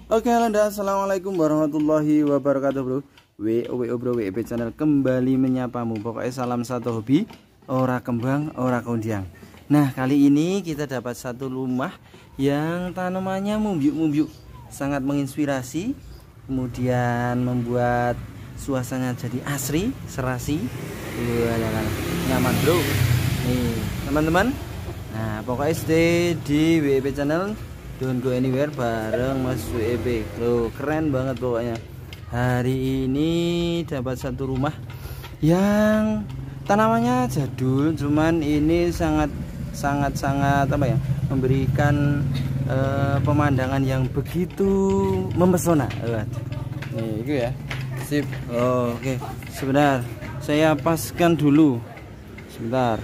Oke, halo dan assalamualaikum warahmatullahi wabarakatuh bro. WO bro, WP channel kembali menyapamu. Pokoknya salam satu hobi, ora kembang, ora kondiang. Nah, kali ini kita dapat satu rumah yang tanamannya mumbyuk-mumbyuk, sangat menginspirasi, kemudian membuat suasananya jadi asri, serasi, nyaman bro. Nih teman-teman, nah pokoknya stay di WP channel, don't go anywhere bareng Mas WP. Loh, keren banget pokoknya. Hari ini dapat satu rumah yang tanamannya jadul, cuman ini sangat apa ya, memberikan pemandangan yang begitu memesona. Nih itu ya. Sip. Oke. Sebentar, saya paskan dulu. Sebentar.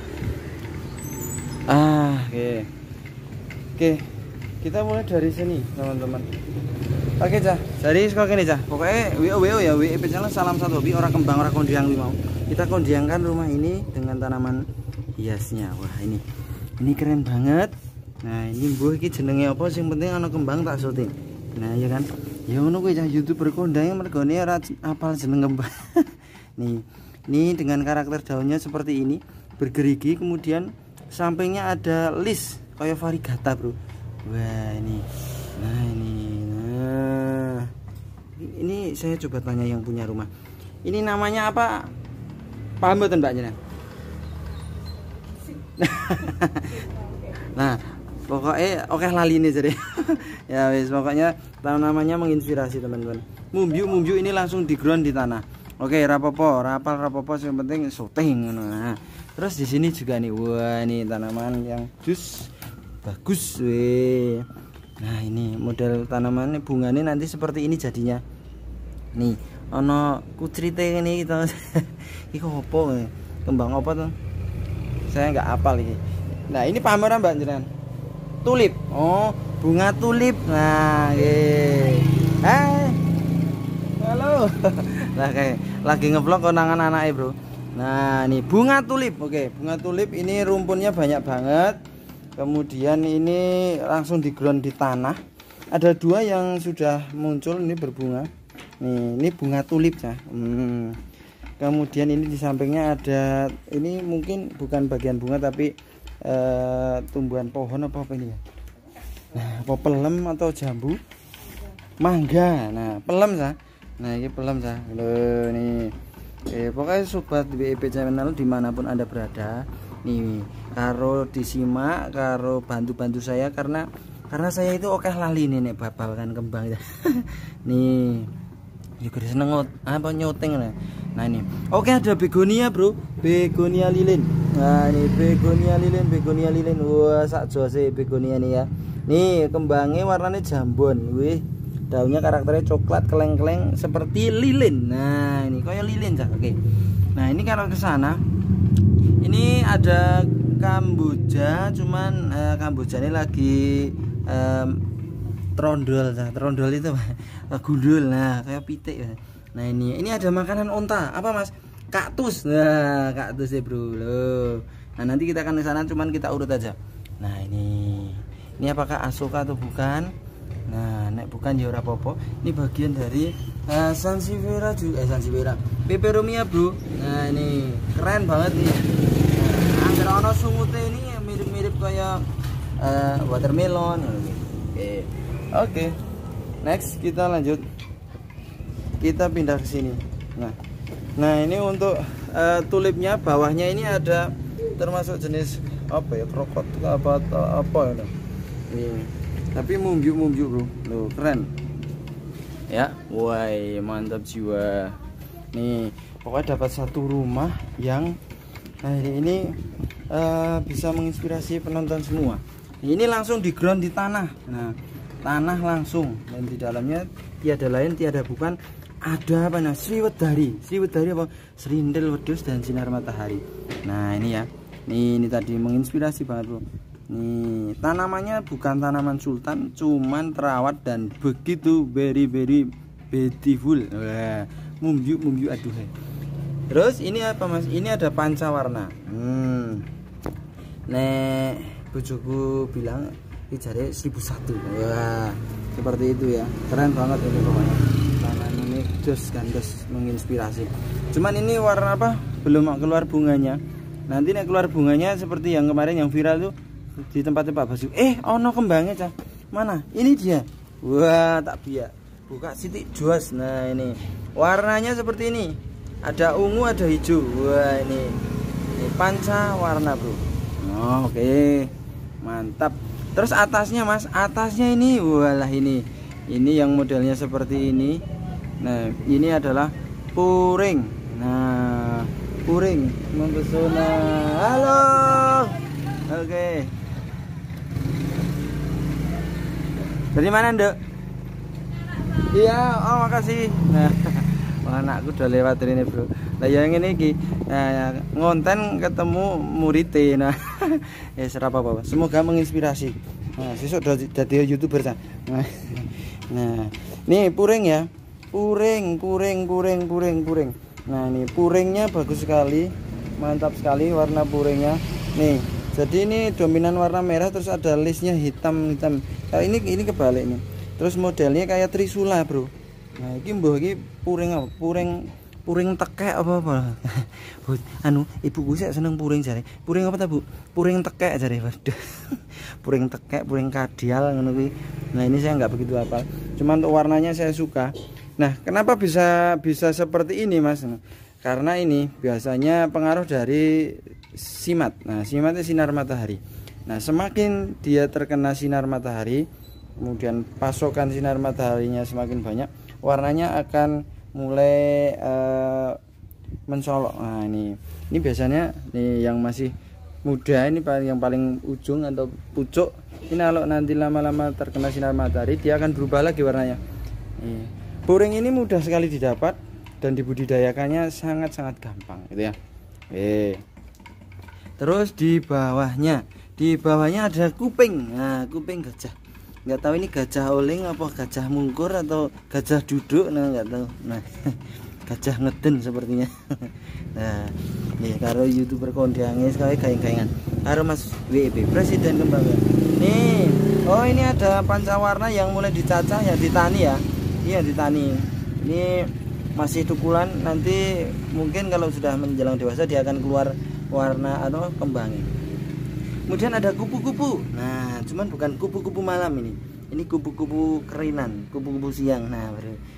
Oke. Kita mulai dari sini, teman-teman. Oke, Cah. Jadi sekolah ini, Cah. Pokoknya WO ya, WP channel salam satu hobi, orang kembang, orang kondiang mau. Kita kondiangkan rumah ini dengan tanaman hiasnya. Wah, ini keren banget. Nah, ini mbuh iki jenenge apa sing penting ana kembang tak syuting. Nah, ya kan. Ya ngono kuwi, Cah, YouTuber kondang mergone ora apal jeneng kembang. Ini dengan karakter daunnya seperti ini, bergerigi, kemudian sampingnya ada list kayak varigata, bro. Wah, ini saya coba tanya yang punya rumah. Ini namanya apa? Paham mboten, Mbak Jenengan? Nah, pokoknya oke lali ini jadi. Ya wis, pokoknya namanya menginspirasi teman-teman. Mumbyuk ini langsung di ground di tanah. Oke, rapopo yang penting syuting. Nah, terus di sini juga nih, wah ini tanaman yang jus bagus weh. Nah, ini model tanamannya, bunganya nanti seperti ini jadinya. Nih, ono kucrite ini kita. Iki opo? Kembang apa tuh? Saya nggak hafal ini. Nah, ini pameran Mbak jenengan. Tulip. Oh, bunga tulip. Nah, hai. Halo. Lah kayak lagi ngevlog konangan anaknya, bro. Nah, ini bunga tulip. Oke, bunga tulip ini rumpunnya banyak banget. Kemudian ini langsung di ground di tanah. Ada dua yang sudah muncul ini berbunga. Nih, ini bunga tulip ya. Kemudian ini di sampingnya ada, ini mungkin bukan bagian bunga tapi tumbuhan pohon apa ini ya. Nah, apa pelem atau jambu? Mangga. Nah, pelem ya. Nah, ini pelem ya. Loh, nih. Pokoknya sobat WP channel dimanapun Anda berada, nih karo disimak, karo bantu saya karena saya itu oke lali nih babalkan kembang ya. Nih juga seneng apa nyoteng lah. Nah ini oke, ada begonia bro, begonia lilin. Nah ini begonia lilin, wah sak jose begonia nih ya. Nih kembangnya warnanya jambon, wih daunnya karakternya coklat keleng-keleng seperti lilin. Nah ini kayak lilin cak. Oke, nah ini kalau ke sana ini ada kamboja, cuman kamboja ini lagi trondol itu gundul. Nah kayak pitik ya. Nah ini ada makanan onta apa mas? Kaktus. Nah kaktus ya bro. Loh. Nah nanti kita akan ke sana, cuman kita urut aja. Nah ini apakah asoka atau bukan? Nah nek bukan ya ora apa-apa. Ini bagian dari sansevieria juga, sansevieria peperomia bro. Nah ini keren banget nih. Nah, ono sungute ini mirip-mirip kayak watermelon. Oke. Next kita lanjut. Kita pindah ke sini. Nah ini untuk tulipnya, bawahnya ini ada termasuk jenis apa ya, krokot apa ya. Ini tapi mumbyuk bro. Loh, keren ya. Wah mantap jiwa. Nih pokoknya dapat satu rumah yang hari ini bisa menginspirasi penonton semua. Ini langsung di ground di tanah. Nah tanah langsung, dan di dalamnya tiada lain tiada bukan ada apa nah, sriwedari apa, serindel wedhus dan sinar matahari. Nah ini ya, ini tadi menginspirasi banget bro. Nih tanamannya bukan tanaman sultan, cuman terawat dan begitu very beautiful. Wah, mumbyuk aduh. Terus ini apa mas? Ini ada pancawarna. Nek bojoku bilang ini jare 1001. Wah, seperti itu ya, keren banget ini pokoknya. Tanaman ini jos gandos menginspirasi. Cuman ini warna apa, belum keluar bunganya. Nanti nih keluar bunganya seperti yang kemarin yang viral tuh di tempatnya Pak Basu. Ono kembangnya cah, mana ini dia. Wah, tak biak buka sitik jos. Nah ini warnanya seperti ini, ada ungu ada hijau. Wah ini panca warna bro. Oke, mantap. Terus atasnya mas, atasnya ini walah ini yang modelnya seperti ini. Nah ini adalah puring. Nah puring mempesona. Halo, oke. Dari mana Nduk? Iya, oh makasih. Nah, anakku udah lewat ini bro. Nah yang ini ki, nah, ngonten ketemu muridnya. Nah, serap apa? Semoga menginspirasi. Nah, sesuk jadi YouTuber kan. Nah, ini puring ya, puring. Nah ini puringnya bagus sekali, mantap sekali warna puringnya. Nih, jadi ini dominan warna merah, terus ada listnya hitam. Nah, ini kebalik nih. Terus modelnya kayak trisula bro. Nah ini mbah ini puring apa? Puring tekek apa? Anu ibuku sih seneng puring jare. Puring apa ta bu? Puring tekek jare. Waduh. Puring tekek, puring kadial ngono kuwi. Nah ini saya nggak begitu hafal. Cuman untuk warnanya saya suka. Nah kenapa bisa seperti ini mas? Karena ini biasanya pengaruh dari simat. Nah simatnya sinar matahari. Nah semakin dia terkena sinar matahari, kemudian pasokan sinar mataharinya semakin banyak, warnanya akan mulai mencolok. Nah ini biasanya nih yang masih muda ini yang paling ujung atau pucuk ini, kalau nanti lama-lama terkena sinar matahari dia akan berubah lagi warnanya. Nih, puring ini mudah sekali didapat dan dibudidayakannya sangat-sangat gampang gitu ya. Terus di bawahnya ada kuping. Nah kuping gajah, nggak tahu ini gajah oling apa gajah mungkur atau gajah duduk. Nah nggak tahu. Nah gajah ngeden sepertinya. Nah nih karo YouTuber kondange sekali gaeng-gaengan karo Mas WB Presiden Kembangan. Nih oh ini ada pancawarna yang mulai dicacah ya, ditani ya. Iya ditani. Ini masih tukulan, nanti mungkin kalau sudah menjelang dewasa dia akan keluar warna atau kembangnya. Kemudian ada kupu-kupu. Nah cuman bukan kupu-kupu malam ini kupu-kupu kerinan, kupu-kupu siang. Nah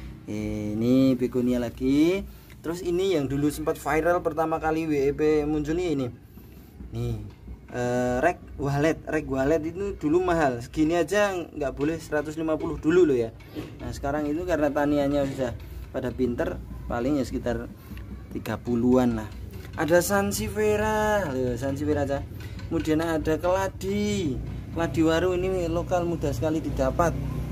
ini begonia lagi. Terus ini yang dulu sempat viral pertama kali WEP muncul ini nih rek walet itu dulu mahal segini aja nggak boleh 150 dulu loh ya. Nah sekarang itu karena taniannya sudah pada pinter, paling ya sekitar 30-an lah. Ada sansevieria aja. Kemudian ada keladi waru, ini lokal, mudah sekali didapat.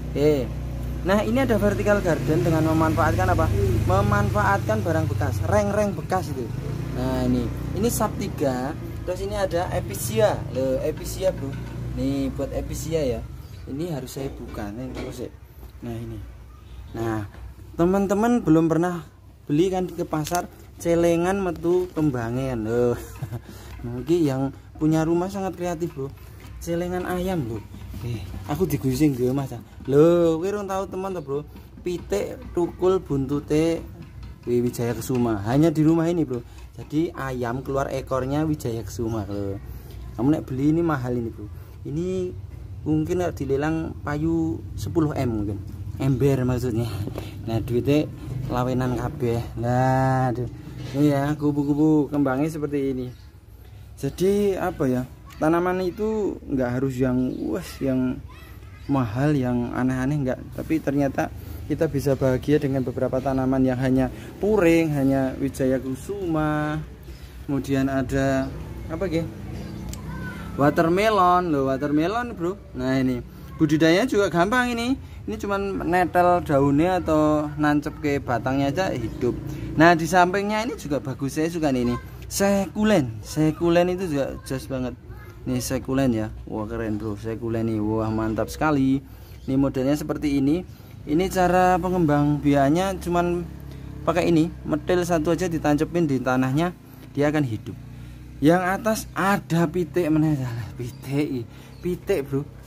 Nah ini ada vertical garden dengan memanfaatkan apa? Memanfaatkan barang bekas, reng bekas itu. Nah ini sap 3. Terus ini ada episia, episia bro. Nih buat episia ya. Ini harus saya buka nih terus ya. Nah ini. Nah teman-teman belum pernah beli kan ke pasar celengan metu kembangan loh. Mungkin yang punya rumah sangat kreatif bro. Celengan ayam bro. Aku digusing ge Mas. Loh, kowe ora tahu teman to bro. Pitik tukul buntute Wijaya Kesuma. Hanya di rumah ini bro. Jadi ayam keluar ekornya Wijaya Kesuma loh. Kamu nek beli ini mahal ini bro. Ini mungkin dilelang payu 10M mungkin. Ember maksudnya. Nah duitnya lawenan kabeh. Nah ini ya kupu-kupu kembangnya seperti ini. Jadi apa ya, tanaman itu nggak harus yang mahal, yang aneh-aneh enggak, tapi ternyata kita bisa bahagia dengan beberapa tanaman yang hanya puring, hanya Wijaya Kusuma. Kemudian ada apa ge? Watermelon loh, watermelon bro. Nah ini budidaya juga gampang ini cuman netel daunnya atau nancep ke batangnya aja hidup. Nah di sampingnya ini juga bagus, saya suka ini sekulen itu juga jos banget. Nih sekulen ya, wah keren bro, sekulen nih, wah mantap sekali. Ini modelnya seperti ini. Ini cara pengembang biaknya cuman pakai ini, metil satu aja ditancepin di tanahnya, dia akan hidup. Yang atas ada pitik, pitik bro.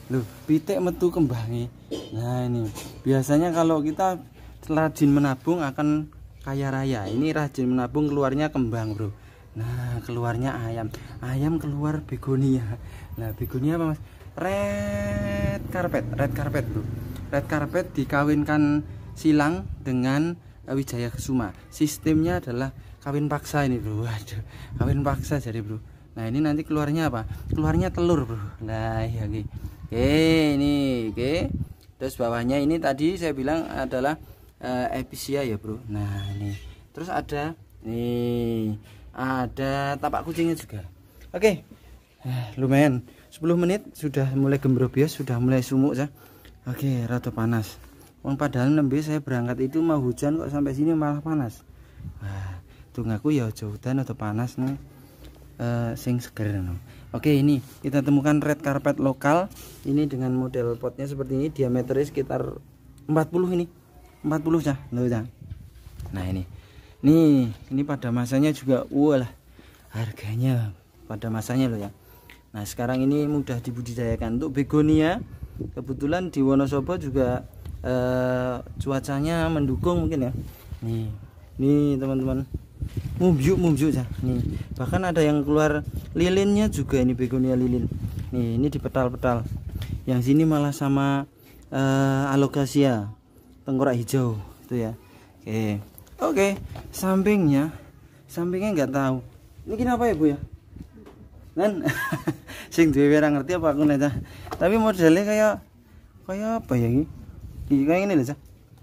Loh, pitik metu kembangi. Nah, ini biasanya kalau kita rajin menabung akan kaya raya. Ini rajin menabung keluarnya kembang, bro. Nah, keluarnya ayam. Ayam keluar begonia. Nah, begonia apa, Mas? Red carpet, bro. Red carpet dikawinkan silang dengan Wijaya Kusuma. Sistemnya adalah kawin paksa ini, bro. Waduh, kawin paksa jadi, bro. Nah, ini nanti keluarnya apa? Keluarnya telur, bro. Nah, ya, oke. Ini, oke. Terus bawahnya ini tadi saya bilang adalah episia ya, bro. Nah, ini. Terus ada nih, ada tapak kucingnya juga. Oke. Lumayan 10 menit sudah mulai gembrobios, sudah mulai sumuk ya. Oke, rada panas. Wong padahal nembe saya berangkat itu mau hujan kok sampai sini malah panas. Wah, tunggaku ya aja udan atau panas nih. Sing seger no. Oke, ini kita temukan red carpet lokal. Ini dengan model potnya seperti ini, diameternya sekitar 40 ini. 40 ya, loh ya. Nah, ini. Nih, ini pada masanya juga walah. Harganya pada masanya loh ya. Nah, sekarang ini mudah dibudidayakan untuk begonia. Kebetulan di Wonosobo juga cuacanya mendukung mungkin ya. Nih teman-teman, mumjuk ya. Nih, bahkan ada yang keluar lilinnya juga, ini begonia lilin. Nih, ini di petal-petal. Yang sini malah sama alocasia tengkorak hijau itu ya. Oke, sampingnya nggak tahu. Ini kenapa ya, Bu ya? Kan sing duwe ora ngerti apa aku nek. Tapi modelnya kayak apa ya ini? Kayak ini loh, Cah.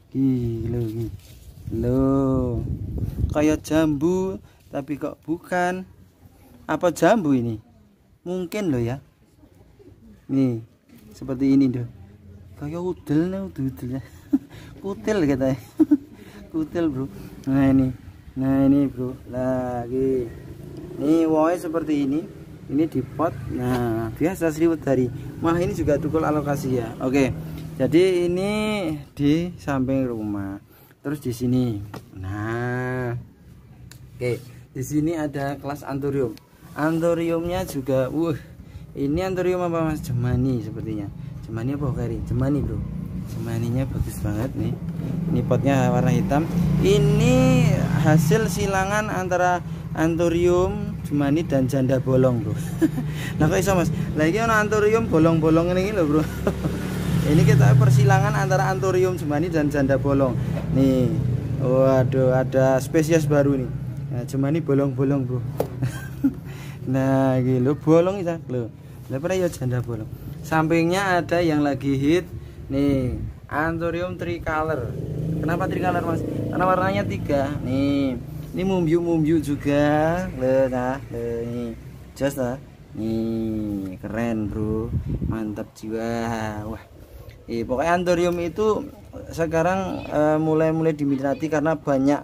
Loh. Kayak jambu tapi kok bukan. Apa jambu ini? Mungkin loh ya. Nih, seperti ini loh. Kayak udel ya. Kutil katanya. Kutil, bro. Nah ini bro, lagi nih woy seperti ini di pot. Nah, biasa Sriwedari. Wah, ini juga tukul alocasia. Oke, jadi ini di samping rumah. Terus di sini, nah, oke, di sini ada kelas anthurium. Anthuriumnya juga, ini anthurium apa, Mas? Jemani sepertinya. Jemani apa kari? Jemani, bro. Jemaninya bagus banget nih. Ini potnya warna hitam. Ini hasil silangan antara anthurium, jemani dan janda bolong, bro. Nah, kok iso, Mas? Lagi ono anthurium bolong-bolong ini loh, bro. Ini kita persilangan antara anthurium, jemani dan janda bolong. Nih, waduh, ada spesies baru nih. Nah, jemani bolong-bolong, bro. Nah, gitu bolong itu loh. Lepas ya janda bolong. Sampingnya ada yang lagi hit. Nih, anthurium tricolor. Kenapa tricolor, Mas? Karena warnanya 3. Nih, ini mumbu juga. Nah, nih, just nih, keren, bro. Mantap jiwa. Wah, pokoknya anthurium itu sekarang mulai diminati karena banyak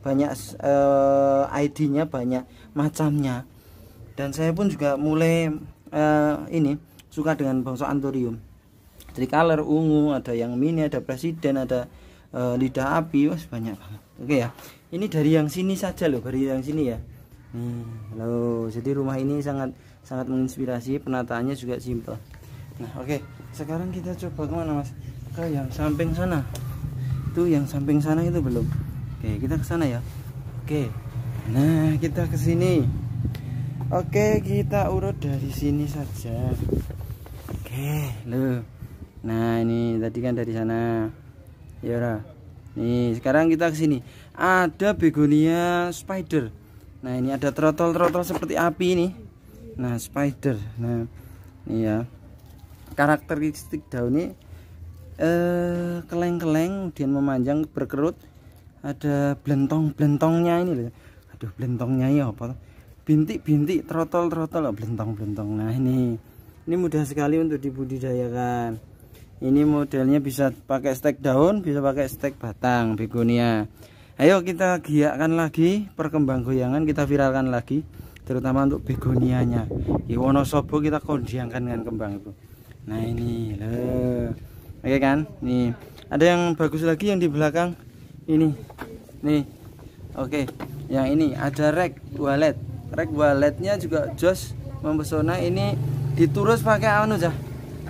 ID-nya, banyak macamnya. Dan saya pun juga mulai ini suka dengan bangsa anthurium. Tricolor, ungu, ada yang mini, ada presiden, ada lidah api, wah banyak banget. Oke ya, ini dari yang sini saja loh, dari yang sini ya. Loh, jadi rumah ini sangat menginspirasi, penataannya juga simple. Nah, oke, sekarang kita coba kemana, Mas? Ke yang samping sana. Tuh, yang samping sana itu belum. Oke, kita ke sana ya. Oke, nah kita ke sini. Oke, kita urut dari sini saja. Oke, loh. Nah, ini tadi kan dari sana. Ya udah. Nih, sekarang kita ke sini. Ada begonia spider. Nah, ini ada trotol seperti api ini. Nah, spider. Nah, ini ya. Karakteristik daunnya keleng-keleng, kemudian memanjang, berkerut. Ada blentong-blentongnya ini loh. Aduh, blentongnya ya apa? Bintik-bintik, trotol, blentong-blentong. Nah, ini mudah sekali untuk dibudidayakan. Ini modelnya bisa pakai stek daun, bisa pakai stek batang begonia. Ayo kita giatkan lagi perkembang goyangan, kita viralkan lagi, terutama untuk begonianya. Di Wonosobo kita kondiangkan dengan kembang itu. Nah, ini loh. Oke kan? Nih, ada yang bagus lagi yang di belakang. Ini. Nih. Oke. Yang ini ada rek wallet. Rek walletnya juga jos mempesona. Ini diturus pakai anu, Cah.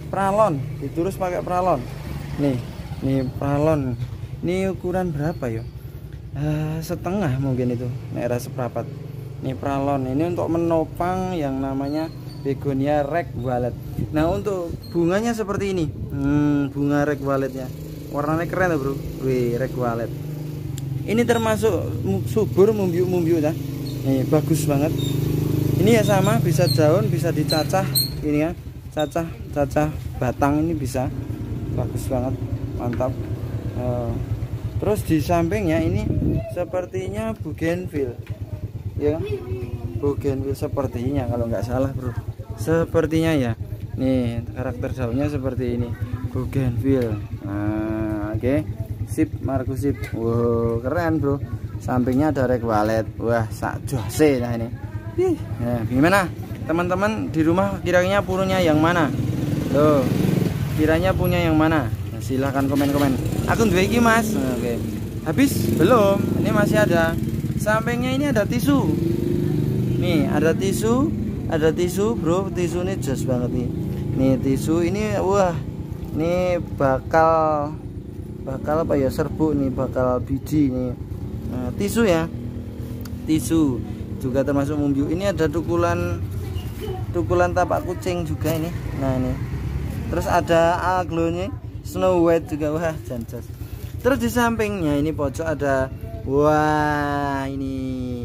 pralon, diturus pakai pralon. Nih pralon. Ini ukuran berapa ya? Setengah mungkin itu, merah seprapat. Ini pralon. Ini untuk menopang yang namanya begonia red violet. Nah, untuk bunganya seperti ini. Bunga red violetnya. Warnanya keren loh, Bro. Wih, red violet. Ini termasuk subur, mumbiu-mumbiu dah. Nih, bagus banget. Ini ya sama, bisa daun, bisa dicacah. Ini ya, cacah batang ini bisa. Bagus banget, mantap. Terus di sampingnya ini sepertinya bougainville. Ya, bougainville sepertinya kalau nggak salah, Bro. Sepertinya ya. Nih, karakter daunnya seperti ini. Bougainville. Nah, oke. Sip, Markus sip. Wow, keren, Bro. Sampingnya ada red violet. Wah, sak jose nah ini. Nah, gimana? Teman-teman di rumah kiranya punya yang mana? Tuh. Kiranya punya yang mana? Nah, silahkan komen-komen. Aku duwe iki, Mas. Nah, oke. Habis? Belum. Ini masih ada. Sampingnya ini ada tisu. Nih, ada tisu, Bro. Tisu ini jos banget nih. Nih, tisu ini wah. Ini bakal apa ya, serbuk nih, bakal biji nih. Nah, tisu ya, tisu juga termasuk mumbiu. Ini ada tukulan tapak kucing juga ini. Nah, ini terus ada aglonya Snow White juga. Wah, janjas. Terus di sampingnya ini pojok ada, wah, ini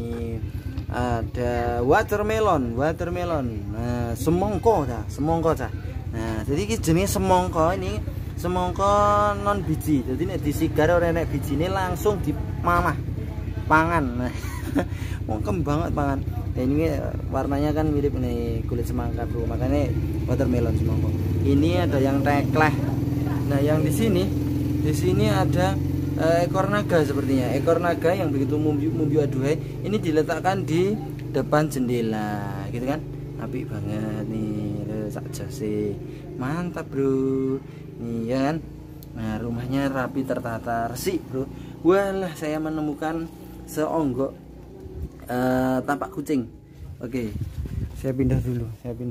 ada watermelon. Nah, semongko dah. Nah, jadi ini jenis semongko, ini semongko non biji. Jadi nek disigar ora nek biji ini langsung dipamah pangan. Nah, mongkem banget pangan. Nah, ini warnanya kan mirip nih kulit semangka, Bro. Makanya watermelon semongko. Ini ada yang tekleh. Nah, yang di sini ada ekor naga sepertinya. Ekor naga yang begitu mumbiu aduhai. Ini diletakkan di depan jendela, gitu kan? Apik banget nih, saja sih. Mantap, Bro. Nih ya kan. Nah, rumahnya rapi tertata resik, Bro. Walah, saya menemukan seonggok tapak kucing. Oke. Saya pindah dulu.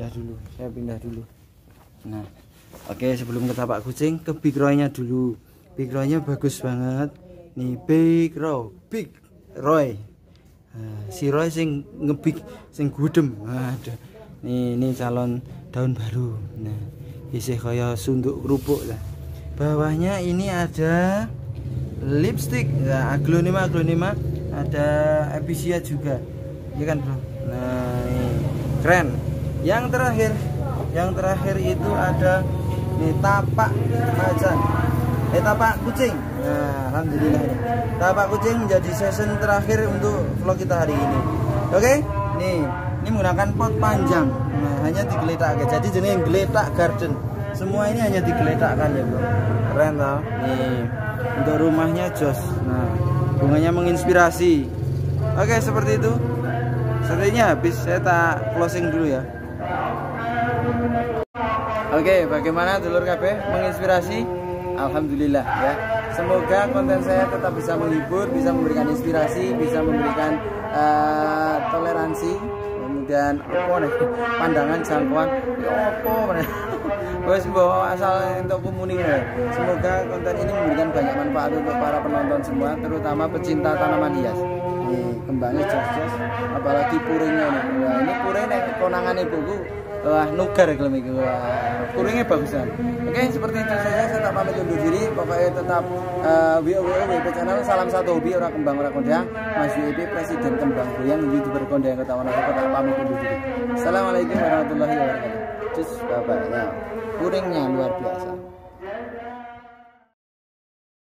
Nah, oke, sebelum ke tapak kucing, ke Big Roy-nya dulu. Big Roy-nya bagus banget. Nih, Big Roy. Nah, si Roy sing ngebig, sing gudem. Aduh. Ini calon daun baru. Nah, isi kayak sunduk kerupuk lah. Bawahnya ini ada lipstick. Nah, aglonema, ada episia juga. Iya kan, Bro? Nah, ini keren. Yang terakhir itu ada nih tapak macan. Tapak kucing. Nah, alhamdulillah ini. Tapak kucing menjadi season terakhir untuk vlog kita hari ini. Oke? Nih, ini menggunakan pot panjang. Nah, hanya digeletak aja. Jadi jenis geletak garden. Semua ini hanya digeletakkan ya, Bro. Keren tau? Nih, untuk rumahnya jos. Nah, bunganya menginspirasi. Oke, seperti itu. Sepertinya habis, saya tak closing dulu ya. Oke, bagaimana dulur KB? Menginspirasi? Alhamdulillah ya. Semoga konten saya tetap bisa menghibur, bisa memberikan inspirasi, bisa memberikan toleransi, kemudian pandangan jangkauan. Wes bawa asal untuk komuni ya. Semoga konten ini memberikan banyak manfaat untuk para penonton semua, terutama pecinta tanaman hias. Nih, kembangnya jos-jos, apalagi puringnya nih. Wah, ini puring nek konangan ibuku. Wah, nugar kalau itu. Wah, puringnya bagusan. Oke, seperti itu saja. Saya tak pamit undur diri. Pokoknya tetap WP channel. Salam satu hobi, orang kembang orang kondang. Mas WP Presiden Kembang Goyang, YouTuber kondang ketahuan aku. Tak pamit undur diri. Assalamualaikum warahmatullahi wabarakatuh. Cus, bapaknya puringnya luar biasa.